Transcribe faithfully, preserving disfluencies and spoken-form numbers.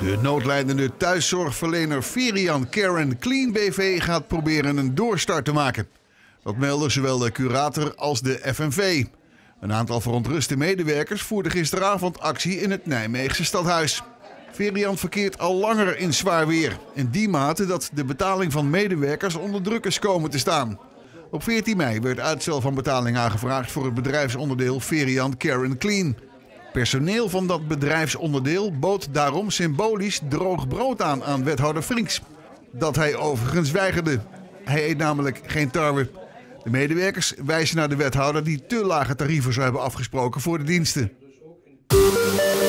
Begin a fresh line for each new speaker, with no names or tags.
De noodlijdende thuiszorgverlener Ferian Care & Clean B V gaat proberen een doorstart te maken. Dat melden zowel de curator als de F N V. Een aantal verontruste medewerkers voerden gisteravond actie in het Nijmeegse stadhuis. Ferian verkeert al langer in zwaar weer. In die mate dat de betaling van medewerkers onder druk is komen te staan. Op veertien mei werd uitstel van betaling aangevraagd voor het bedrijfsonderdeel Ferian Care & Clean. Personeel van dat bedrijfsonderdeel bood daarom symbolisch droog brood aan aan wethouder Frinks. Dat hij overigens weigerde. Hij eet namelijk geen tarwe. De medewerkers wijzen naar de wethouder die te lage tarieven zou hebben afgesproken voor de diensten.